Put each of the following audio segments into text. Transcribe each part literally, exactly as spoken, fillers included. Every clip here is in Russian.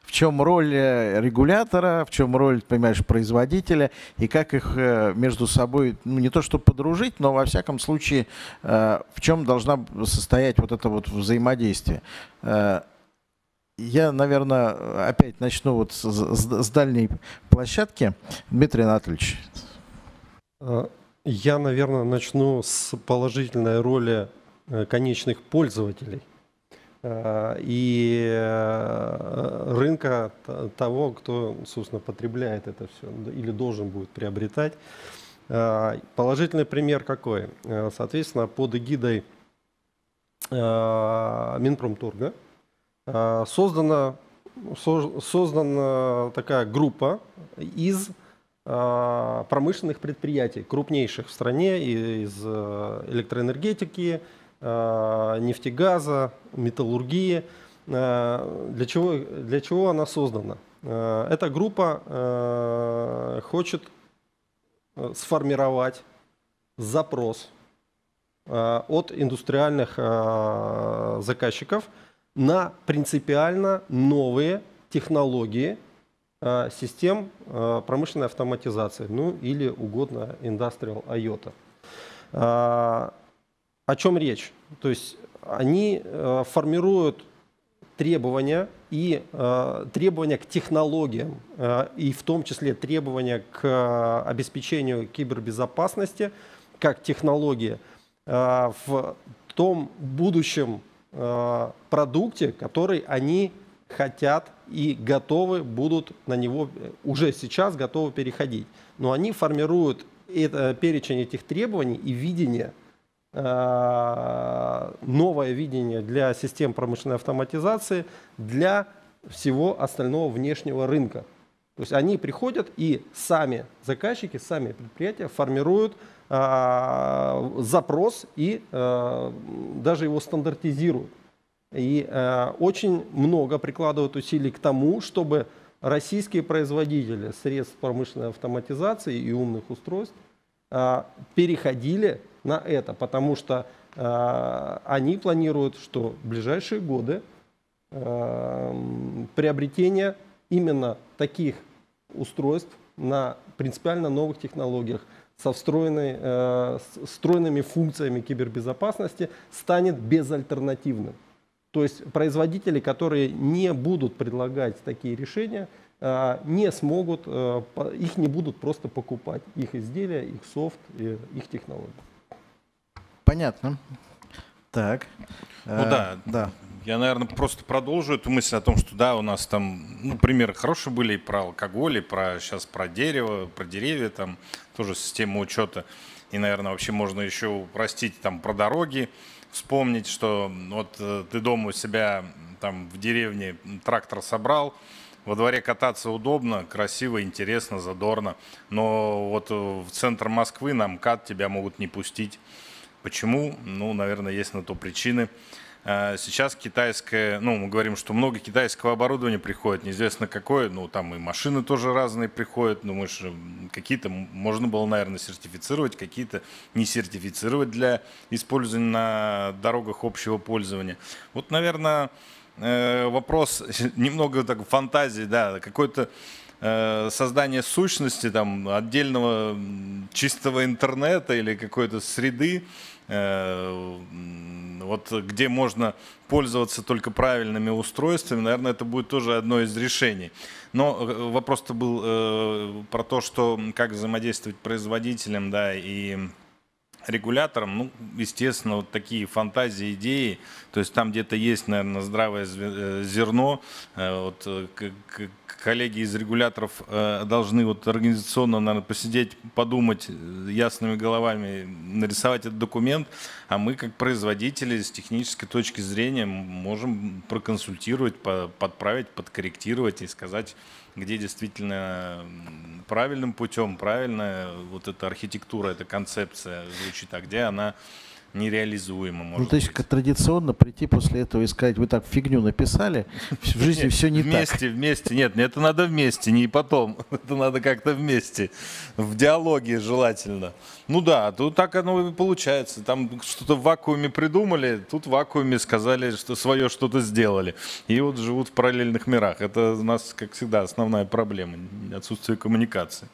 в чем роль регулятора, в чем роль, понимаешь, производителя, и как их между собой, ну, не то что подружить, но во всяком случае, в чем должна состоять вот это вот взаимодействие. Я, наверное, опять начну вот с, с, с дальней площадки. Дмитрий Анатольевич. Я, наверное, начну с положительной роли конечных пользователей и рынка того, кто, собственно, потребляет это все или должен будет приобретать. Положительный пример какой? Соответственно, под эгидой Минпромторга создана, создана такая группа из промышленных предприятий, крупнейших в стране, из электроэнергетики, нефтегаза, металлургии. Для чего, для чего она создана? Эта группа хочет сформировать запрос от индустриальных заказчиков на принципиально новые технологии систем промышленной автоматизации, ну или угодно Industrial IoT. О чем речь? То есть они формируют требования и требования к технологиям, и в том числе требования к обеспечению кибербезопасности как технологии в том будущем продукте, который они хотят и готовы будут на него, уже сейчас готовы переходить. Но они формируют это, перечень этих требований и видение, э, новое видение для систем промышленной автоматизации, для всего остального внешнего рынка. То есть они приходят и сами заказчики, сами предприятия формируют э, запрос и э, даже его стандартизируют. И э, очень много прикладывают усилий к тому, чтобы российские производители средств промышленной автоматизации и умных устройств э, переходили на это, потому что э, они планируют, что в ближайшие годы э, приобретение именно таких устройств на принципиально новых технологиях со встроенной, э, встроенными функциями кибербезопасности станет безальтернативным. То есть производители, которые не будут предлагать такие решения, не смогут, их не будут просто покупать. Их изделия, их софт, их технологии. Понятно. Так. Ну да, да. Я, наверное, просто продолжу эту мысль о том, что да, у нас там ну, примеры хорошие были и про алкоголь, и про, сейчас про дерево, про деревья, там тоже система учета. И, наверное, вообще можно еще упростить там про дороги. Вспомнить, что вот ты дома у себя там в деревне трактор собрал, во дворе кататься удобно, красиво, интересно, задорно, но вот в центр Москвы на МКАД тебя могут не пустить. Почему? Ну, наверное, есть на то причины. Сейчас китайское, ну, мы говорим, что много китайского оборудования приходит, неизвестно какое, ну, там и машины тоже разные приходят, ну, мы же какие-то можно было, наверное, сертифицировать, какие-то не сертифицировать для использования на дорогах общего пользования. Вот, наверное, вопрос немного так фантазии, да, какой-то создание сущности, там, отдельного чистого интернета или какой-то среды, вот где можно пользоваться только правильными устройствами, наверное, это будет тоже одно из решений. Но вопрос-то был э, про то, что как взаимодействовать производителям, да, и регуляторам. Ну, естественно, вот такие фантазии, идеи, то есть там где-то есть, наверное, здравое зерно. Вот, коллеги из регуляторов должны вот организационно, наверное, посидеть, подумать ясными головами, нарисовать этот документ, а мы, как производители, с технической точки зрения, можем проконсультировать, подправить, подкорректировать и сказать, где действительно правильным путем, правильная вот эта архитектура, эта концепция звучит, а где она нереализуемо. Может ну, то есть, быть. как традиционно прийти после этого и сказать, вы так фигню написали, в жизни все не так. Вместе, вместе. Нет, это надо вместе, не потом. Это надо как-то вместе. В диалоге желательно. Ну да, тут так оно и получается. Там что-то в вакууме придумали, тут в вакууме сказали, что свое что-то сделали. И вот живут в параллельных мирах. Это у нас, как всегда, основная проблема. Отсутствие коммуникации.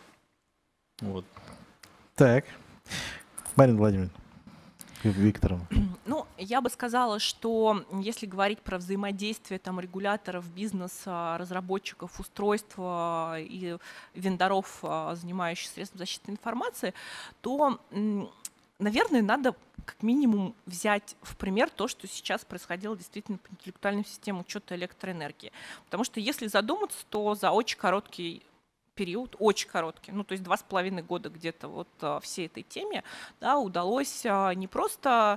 Вот. Так. Марина Владимировна. Викторовна. Ну, я бы сказала, что если говорить про взаимодействие там, регуляторов, бизнеса, разработчиков устройства и вендоров, занимающихся средствами защиты информации, то, наверное, надо как минимум взять в пример то, что сейчас происходило действительно по интеллектуальным системам учета электроэнергии. Потому что если задуматься, то за очень короткий период, очень короткий, ну то есть два с половиной года где-то вот а, всей этой теме, да, удалось а, не просто,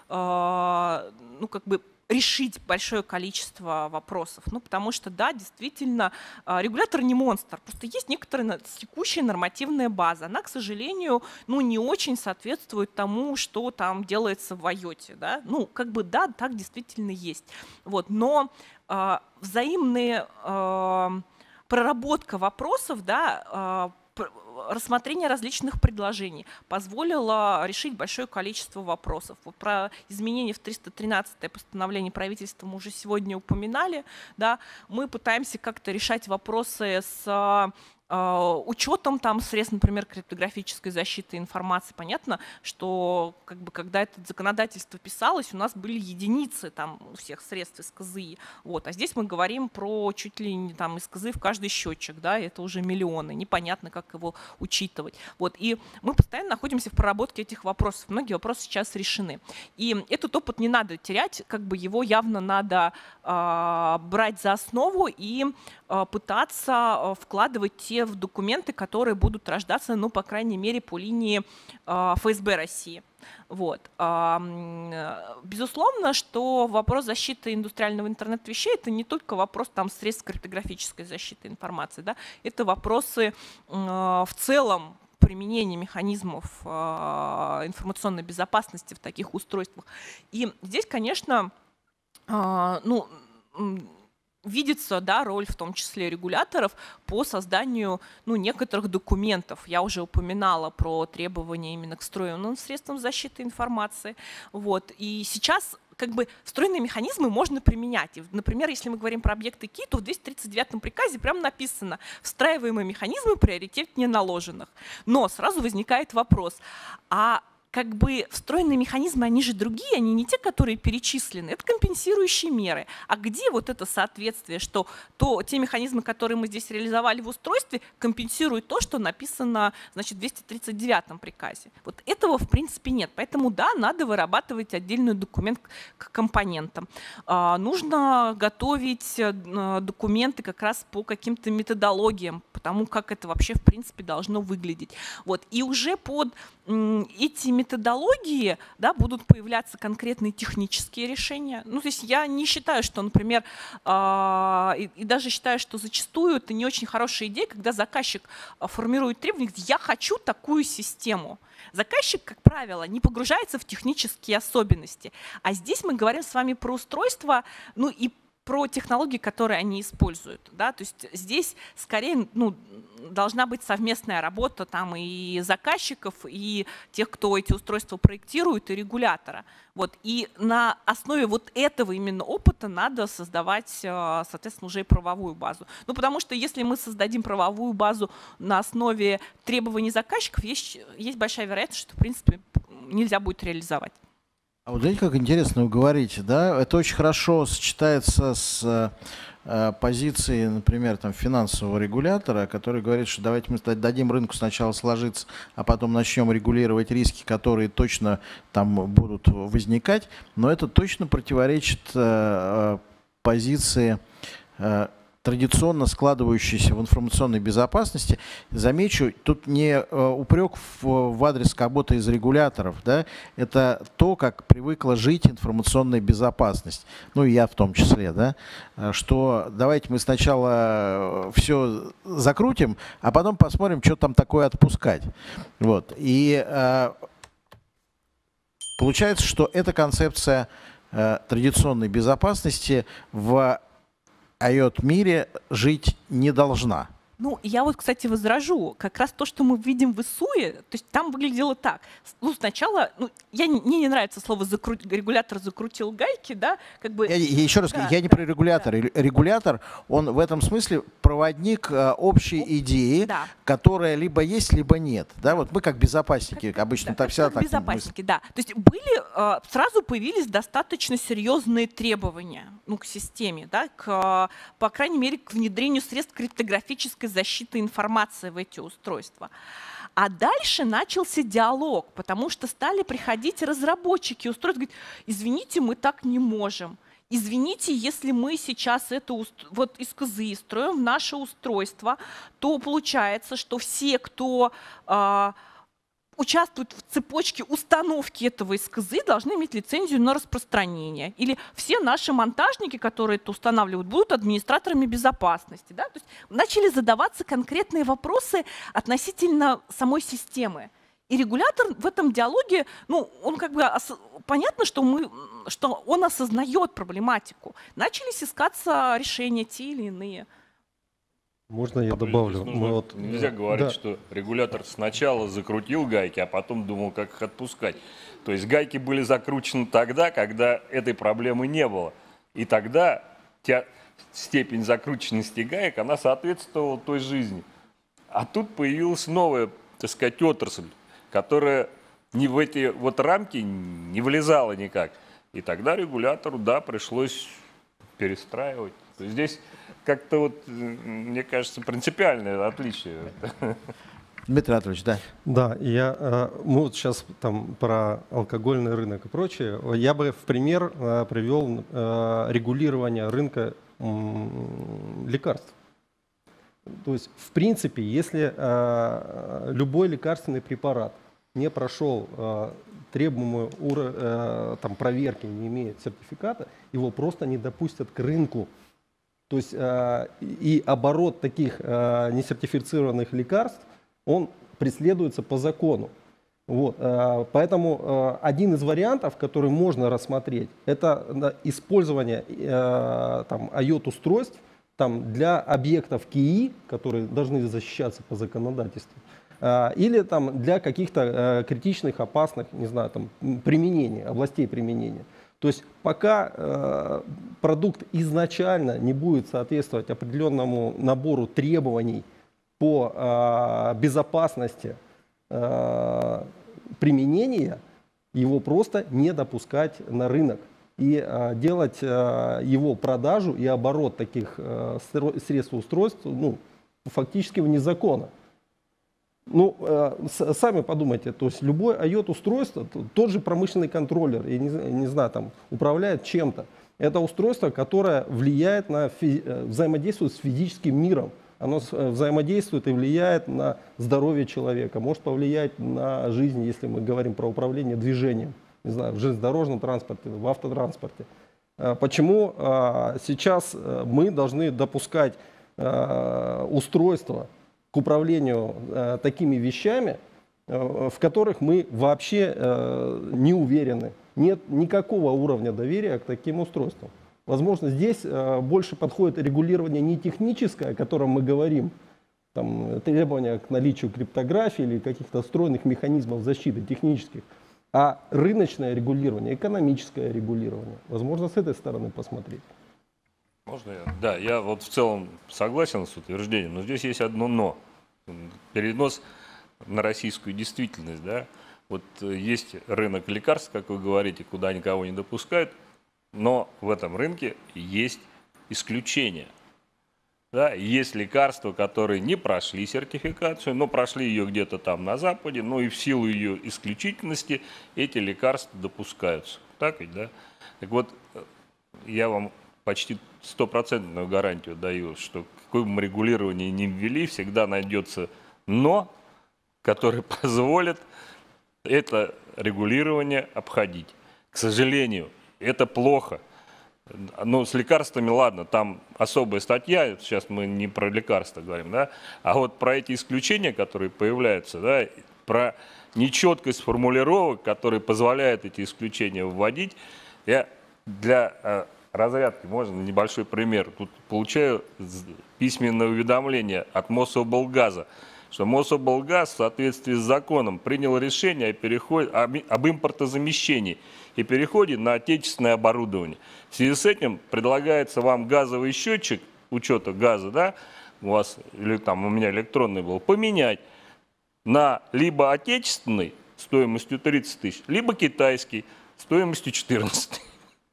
а, ну как бы решить большое количество вопросов, ну потому что, да, действительно, а, регулятор не монстр, просто есть некоторая текущая нормативная база, она, к сожалению, ну не очень соответствует тому, что там делается в айоте, да, ну как бы да, так действительно есть, вот, но а, взаимные а, проработка вопросов, да, рассмотрение различных предложений позволило решить большое количество вопросов. Вот про изменения в триста тринадцатое постановление правительства мы уже сегодня упоминали. Да. Мы пытаемся как-то решать вопросы с учетом там средств, например, криптографической защиты информации. Понятно, что как бы, когда это законодательство писалось, у нас были единицы там, у всех средств из ка зэ и. Вот. А здесь мы говорим про чуть ли не там, из ка зэ и в каждый счетчик. Да, это уже миллионы. Непонятно, как его учитывать. Вот. И мы постоянно находимся в проработке этих вопросов. Многие вопросы сейчас решены. И этот опыт не надо терять. Как бы его явно надо э, брать за основу и э, пытаться э, вкладывать те в документы, которые будут рождаться, ну, по крайней мере, по линии э, эф эс бэ России. Вот. Безусловно, что вопрос защиты индустриального интернет-вещей – это не только вопрос там, средств криптографической защиты информации, да? Это вопросы э, в целом применения механизмов э, информационной безопасности в таких устройствах. И здесь, конечно, э, ну, видится, да, роль в том числе регуляторов по созданию ну, некоторых документов. Я уже упоминала про требования именно к встроенным средствам защиты информации. Вот. И сейчас как бы встроенные механизмы можно применять. И, например, если мы говорим про объекты ки, то в двести тридцать девятом приказе прямо написано «встраиваемые механизмы приоритет не наложенных». Но сразу возникает вопрос, а как бы встроенные механизмы, они же другие, они не те, которые перечислены, это компенсирующие меры. А где вот это соответствие, что то, те механизмы, которые мы здесь реализовали в устройстве, компенсируют то, что написано, значит, в двести тридцать девятом приказе? Вот этого, в принципе, нет. Поэтому, да, надо вырабатывать отдельный документ к компонентам. А, нужно готовить документы как раз по каким-то методологиям, потому как это вообще, в принципе, должно выглядеть. Вот. И уже под эти методологии, да, будут появляться конкретные технические решения. Ну, то есть я не считаю, что, например, э, и, и даже считаю, что зачастую это не очень хорошая идея, когда заказчик формирует требования, говорит, я хочу такую систему. Заказчик, как правило, не погружается в технические особенности. А здесь мы говорим с вами про устройство, ну и про технологии, которые они используют. Да? То есть здесь скорее ну, должна быть совместная работа там, и заказчиков, и тех, кто эти устройства проектирует, и регулятора. Вот. И на основе вот этого именно опыта надо создавать, соответственно, уже и правовую базу. Ну, потому что если мы создадим правовую базу на основе требований заказчиков, есть, есть большая вероятность, что, в принципе, нельзя будет реализовать. А вот знаете, как интересно вы говорите, да, это очень хорошо сочетается с э, позицией, например, там, финансового регулятора, который говорит, что давайте мы дадим рынку сначала сложиться, а потом начнем регулировать риски, которые точно там будут возникать, но это точно противоречит э, позиции э, традиционно складывающейся в информационной безопасности. Замечу, тут не э, упрек в, в адрес кого-то из регуляторов, да, это то, как привыкла жить информационная безопасность, ну и я в том числе, да, что давайте мы сначала все закрутим, а потом посмотрим, что там такое отпускать. Вот. И э, Получается, что эта концепция э, традиционной безопасности в IoT-мире жить не должна. Ну, я вот, кстати, возражу. Как раз то, что мы видим в ИСУе, то есть там выглядело так. Ну, сначала, ну, я, мне не нравится слово закру... регулятор закрутил гайки, да, как бы... Я, я еще раз да, говорю, я не да, про регулятор. да. Регулятор, он в этом смысле проводник э, общей идеи, да. которая либо есть, либо нет. Да, вот мы как безопасники, как, обычно да, так как, всегда как так безопасники, да. То есть были, э, сразу появились достаточно серьезные требования, ну, к системе, да, к, по крайней мере, к внедрению средств криптографической защиты информации в эти устройства. А дальше начался диалог, потому что стали приходить разработчики устройств, говорят, извините, мы так не можем. Извините, если мы сейчас это вот из КЗИ строим в наше устройство, то получается, что все, кто э, участвуют в цепочке установки этого СКЗ, должны иметь лицензию на распространение. Или все наши монтажники, которые это устанавливают, будут администраторами безопасности. Да? То есть начали задаваться конкретные вопросы относительно самой системы. И регулятор в этом диалоге, ну, он как бы, понятно, что, мы, что он осознает проблематику. Начались искаться решения те или иные. Можно я добавлю? Нужно, Мы вот, нельзя говорить, да. что регулятор сначала закрутил гайки, а потом думал, как их отпускать. То есть гайки были закручены тогда, когда этой проблемы не было. И тогда те, степень закрученности гаек, она соответствовала той жизни. А тут появилась новая, так сказать, отрасль, которая не в эти вот рамки не влезала никак. И тогда регулятору, да, пришлось перестраивать. То есть здесь как-то вот, мне кажется, принципиальное отличие. Дмитрий Анатольевич, да. Да, я, мы вот сейчас там про алкогольный рынок и прочее. Я бы в пример привел регулирование рынка лекарств. То есть, в принципе, если любой лекарственный препарат не прошел требуемую там, проверки, не имеет сертификата, его просто не допустят к рынку. То есть э, и оборот таких э, несертифицированных лекарств, он преследуется по закону. Вот, э, поэтому э, один из вариантов, который можно рассмотреть, это использование э, там, IoT-устройств там, для объектов КИИ, которые должны защищаться по законодательству, э, или там, для каких-то э, критичных, опасных, не знаю, там, применений, областей применения. То есть пока э, продукт изначально не будет соответствовать определенному набору требований по э, безопасности э, применения, его просто не допускать на рынок и э, делать э, его продажу и оборот таких э, средств устройств ну, фактически вне закона. Ну, э, сами подумайте, то есть любое IoT-устройство, тот же промышленный контроллер, я не, не знаю, там, управляет чем-то. Это устройство, которое влияет на, фи, взаимодействует с физическим миром. Оно взаимодействует и влияет на здоровье человека, может повлиять на жизнь, если мы говорим про управление движением, не знаю, в железнодорожном транспорте, в автотранспорте. Почему э, сейчас мы должны допускать э, устройство к управлению э, такими вещами, э, в которых мы вообще э, не уверены. Нет никакого уровня доверия к таким устройствам. Возможно, здесь э, больше подходит регулирование не техническое, о котором мы говорим, там, требования к наличию криптографии или каких-то встроенных механизмов защиты технических, а рыночное регулирование, экономическое регулирование. Возможно, с этой стороны посмотреть. Можно я? Да, я вот в целом согласен с утверждением, но здесь есть одно «но». Перенос на российскую действительность. Да? Вот есть рынок лекарств, как вы говорите, куда никого не допускают, но в этом рынке есть исключения. Да? Есть лекарства, которые не прошли сертификацию, но прошли ее где-то там на Западе, но и в силу ее исключительности эти лекарства допускаются. Так ведь, да? Так вот, я вам почти стопроцентную гарантию даю, что какое бы мы регулирование ни ввели, всегда найдется «но», которое позволит это регулирование обходить. К сожалению, это плохо. Ну, с лекарствами, ладно, там особая статья, сейчас мы не про лекарства говорим, да, а вот про эти исключения, которые появляются, да, про нечеткость формулировок, которые позволяют эти исключения вводить. Я для э, разрядки, можно небольшой пример. Тут получаю письменное уведомление от Мособлгаза, что Мособлгаз в соответствии с законом принял решение о переходе, об, об импортозамещении и переходе на отечественное оборудование. В связи с этим предлагается вам газовый счетчик учета газа, да, у вас, или там у меня электронный был, поменять на либо отечественный стоимостью тридцать тысяч, либо китайский стоимостью четырнадцать тысяч.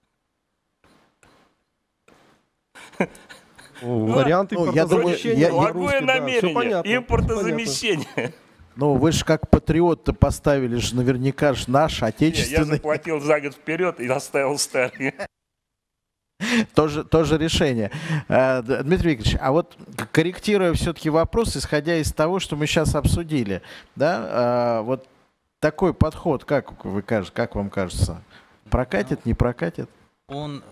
Варианты ну, я думаю, я- Благое намерение, импортозамещение. Ну, вы же как патриот-то поставили же наверняка ж наш, Я отечественный. заплатил за год вперед и оставил старый. Тоже, тоже решение. Э, Д- Дмитрий Викторович, а вот к- корректируя все-таки вопрос, исходя из того, что мы сейчас обсудили, да, э, вот такой подход, как вы кажете, как вам кажется, прокатит, не прокатит? Он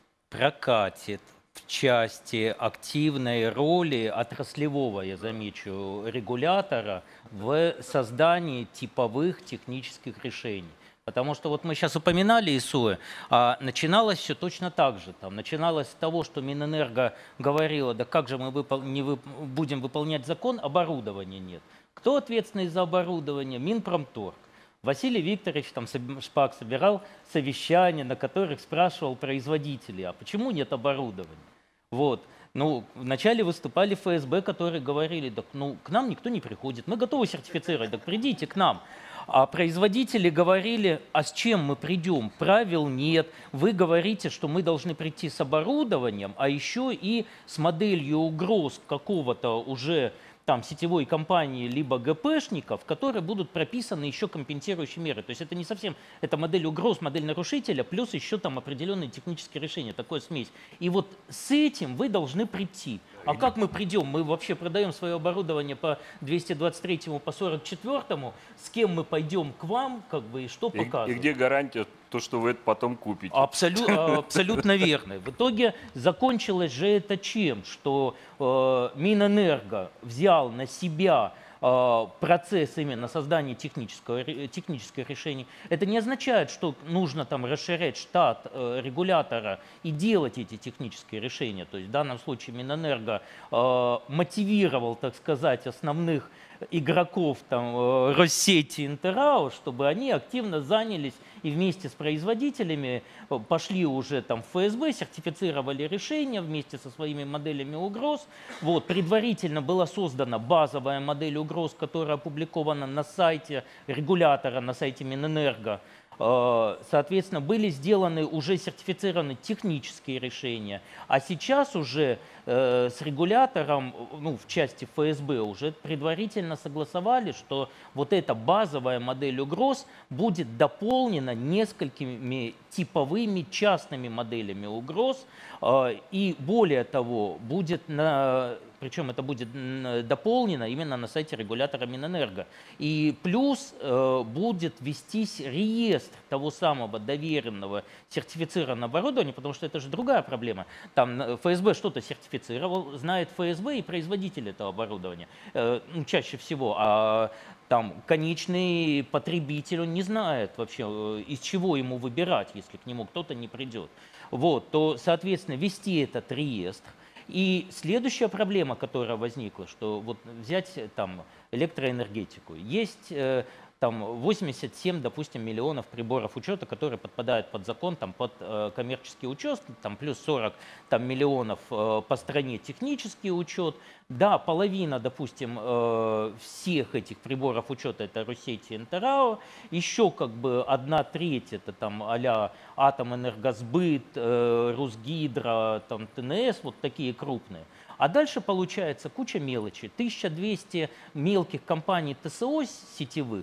прокатит в части активной роли отраслевого, я замечу, регулятора в создании типовых технических решений. Потому что вот мы сейчас упоминали ИСУЭ, а начиналось все точно так же. Там начиналось с того, что Минэнерго говорила, да как же мы выпол- не вып- будем выполнять закон, оборудования нет. Кто ответственный за оборудование? Минпромторг. Василий Викторович там соб- Шпак собирал совещания, на которых спрашивал производителей, а почему нет оборудования? Вот. Ну, вначале выступали эф эс бэ, которые говорили, так, ну, к нам никто не приходит, мы готовы сертифицировать, так придите к нам. А производители говорили, а с чем мы придем? Правил нет. Вы говорите, что мы должны прийти с оборудованием, а еще и с моделью угроз какого-то уже там сетевой компании либо ГПшников, которые будут прописаны еще компенсирующие меры. То есть это не совсем, это модель угроз, модель нарушителя, плюс еще там определенные технические решения, такая смесь. И вот с этим вы должны прийти. А как мы придем? Мы вообще продаем свое оборудование по двести двадцать третьему, по сорок четвёртому. С кем мы пойдем к вам, как бы, и что И, показывать? и где гарантия, то, что вы это потом купите? Абсолютно, абсолютно верно. В итоге закончилось же это чем? Что э, Минэнерго взял на себя э, процесс именно создания технического, ре- технических решений. Это не означает, что нужно там расширять штат э, регулятора и делать эти технические решения. То есть в данном случае Минэнерго э, мотивировал, так сказать, основных игроков там э, Россети и Интерау, чтобы они активно занялись и вместе с производителями э, пошли уже там в эф эс бэ, сертифицировали решения вместе со своими моделями угроз. Вот, предварительно была создана базовая модель угроз, которая опубликована на сайте регулятора, на сайте Минэнерго. Э, Соответственно, были сделаны уже сертифицированы технические решения, а сейчас уже э, с регулятором, ну, в части эф эс бэ, уже предварительно согласовали, что вот эта базовая модель угроз будет дополнена несколькими типовыми частными моделями угроз, э, и более того, будет на... Причем это будет м, дополнено именно на сайте регулятора Минэнерго. И плюс э, будет вестись реестр того самого доверенного сертифицированного оборудования, потому что это же другая проблема. Там э, эф эс бэ что-то сертифицировал, знает эф эс бэ и производитель этого оборудования, э, ну, чаще всего. А там конечный потребитель, он не знает вообще, э, из чего ему выбирать, если к нему кто-то не придет. Вот, то, соответственно, вести этот реестр. И следующая проблема, которая возникла, что вот взять там электроэнергетику, есть э, там восемьдесят семь, допустим, миллионов приборов учета, которые подпадают под закон, там, под э, коммерческий учет, там, плюс сорок там, миллионов э, по стране технический учет. Да, половина, допустим, э, всех этих приборов учета это Россети и Интерау, еще как бы одна треть это там а-ля Атомэнергосбыт, э, Русгидро, там, тэ эн эс, вот такие крупные. А дальше получается куча мелочи. тысяча двести мелких компаний тэ эс о сетевых,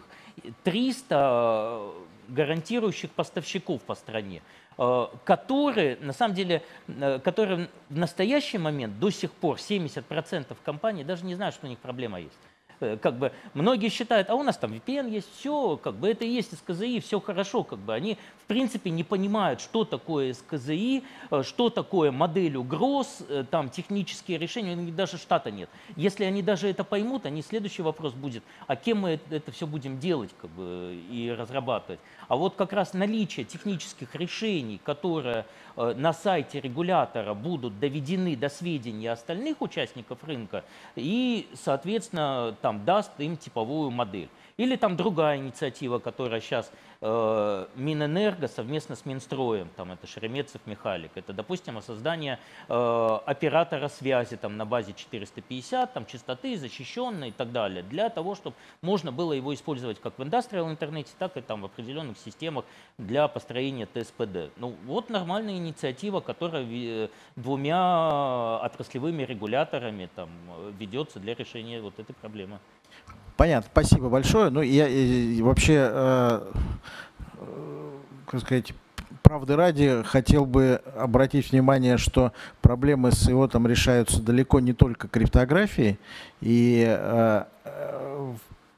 триста гарантирующих поставщиков по стране, которые, на самом деле, которые в настоящий момент до сих пор семьдесят процентов компаний даже не знают, что у них проблема есть. Э, Как бы многие считают, а у нас там ви пи эн есть, все, как бы это и есть эс ка зэ и, все хорошо, как бы они в принципе не понимают, что такое эс ка зэ и, э, что такое модель угроз, э, там технические решения, у них даже штата нет. Если они даже это поймут, они следующий вопрос будет, а кем мы это, это все будем делать, как бы, и разрабатывать. А вот как раз наличие технических решений, которые э, на сайте регулятора будут доведены до сведения остальных участников рынка и, соответственно, там даст им типовую модель. Или там другая инициатива, которая сейчас э, Минэнерго совместно с Минстроем, там это Шеремецев, Михалик, это, допустим, создание э, оператора связи там, на базе четыреста пятьдесят, там, частоты, защищенной и так далее, для того, чтобы можно было его использовать как в индустриал интернете, так и там в определенных системах для построения тэ эс пэ дэ. Ну, вот нормальная инициатива, которая двумя отраслевыми регуляторами там, ведется для решения вот этой проблемы. Понятно, спасибо большое. Ну, я и, вообще, э, э, как сказать, правды ради, хотел бы обратить внимание, что проблемы с ай о там решаются далеко не только криптографией. И э, э,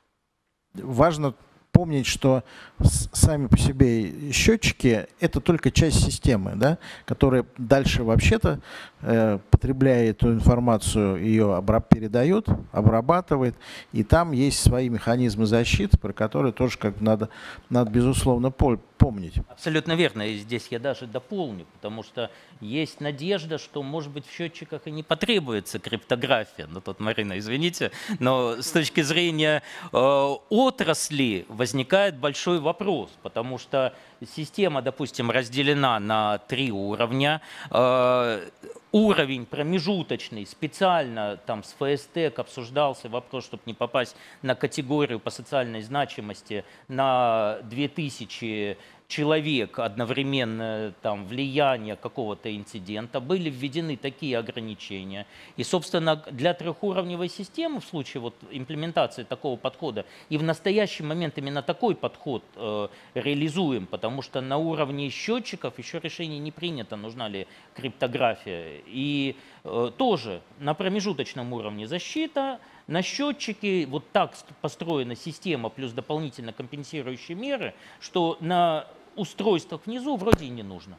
важно помнить, что сами по себе счетчики — это только часть системы, да, которая дальше вообще-то, э, потребляя эту информацию, ее обра- передает, обрабатывает, и там есть свои механизмы защиты, про которые тоже как надо, надо безусловно помнить. Абсолютно верно, и здесь я даже дополню, потому что есть надежда, что, может быть, в счетчиках и не потребуется криптография. Ну, тут, Марина, извините, но с точки зрения э, отрасли возникает большой вопрос, потому что система, допустим, разделена на три уровня. Э, уровень промежуточный, специально там с эф эс тэк обсуждался вопрос, чтобы не попасть на категорию по социальной значимости на две тысячи человек одновременно там, влияние какого-то инцидента, были введены такие ограничения. И, собственно, для трехуровневой системы в случае вот, имплементации такого подхода и в настоящий момент именно такой подход э, реализуем, потому что на уровне счетчиков еще решение не принято, нужна ли криптография. И э, тоже на промежуточном уровне защита, на счетчике вот так построена система плюс дополнительно компенсирующие меры, что на устройствах внизу вроде и не нужно.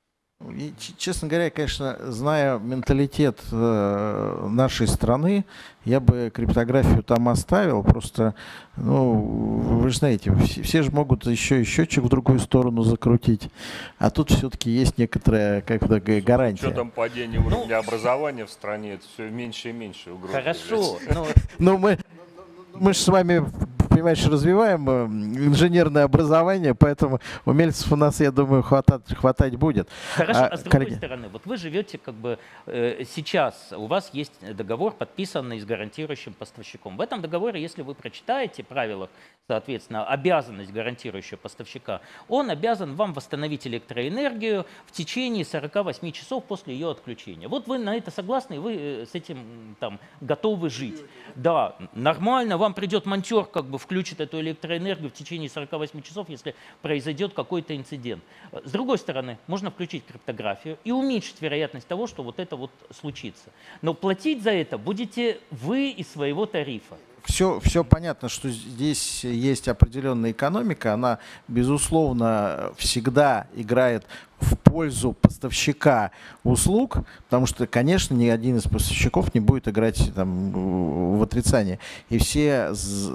И, честно говоря, конечно, зная менталитет э, нашей страны, я бы криптографию там оставил. Просто, ну, вы же знаете, все, все же могут еще и счетчик в другую сторону закрутить. А тут все-таки есть некоторая, как бы, гарантия. Что там падение уровня ну, образования в стране, это все меньше и меньше угрозы. Хорошо. Но мы, мы же с вами, понимаешь, развиваем инженерное образование, поэтому умельцев у нас, я думаю, хватать, хватать будет. Хорошо, а, а с другой коллеги... стороны, вот вы живете как бы э, сейчас, у вас есть договор, подписанный с гарантирующим поставщиком. В этом договоре, если вы прочитаете правила, соответственно, обязанность гарантирующего поставщика, он обязан вам восстановить электроэнергию в течение сорока восьми часов после ее отключения. Вот вы на это согласны, и вы с этим там готовы жить. Да, нормально, вам придет монтер, как бы включит эту электроэнергию в течение сорока восьми часов, если произойдет какой-то инцидент. С другой стороны, можно включить криптографию и уменьшить вероятность того, что вот это вот случится. Но платить за это будете вы из своего тарифа. Все, все понятно, что здесь есть определенная экономика, она, безусловно, всегда играет в пользу поставщика услуг, потому что, конечно, ни один из поставщиков не будет играть там, в отрицание. И все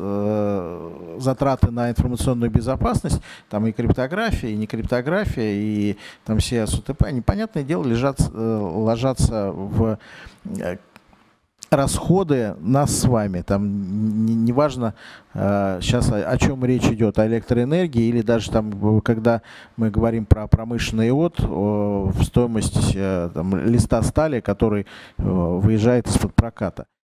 затраты на информационную безопасность, там и криптография, и не криптография, и там все эс о тэ пэ, они, понятное дело, лежат, ложатся в расходы нас с вами. Там неважно не э, сейчас о, о чем речь идет, о электроэнергии или даже там, когда мы говорим про промышленный иод, о, в стоимость э, там, листа стали, который э, выезжает из-под проката.